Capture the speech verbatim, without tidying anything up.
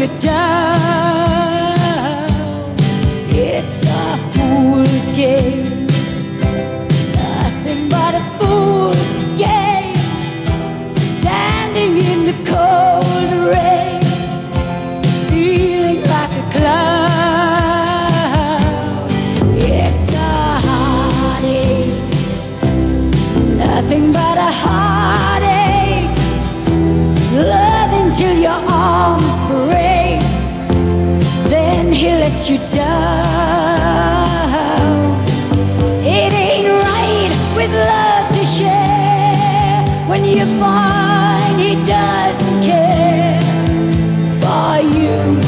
you down. It's a fool's game, nothing but a fool's game. Standing in the cold rain, feeling like a clown. It's a heartache, nothing but a heartache. Loving till your arms break, then he lets you down. It ain't right with love to share when you find he doesn't care for you.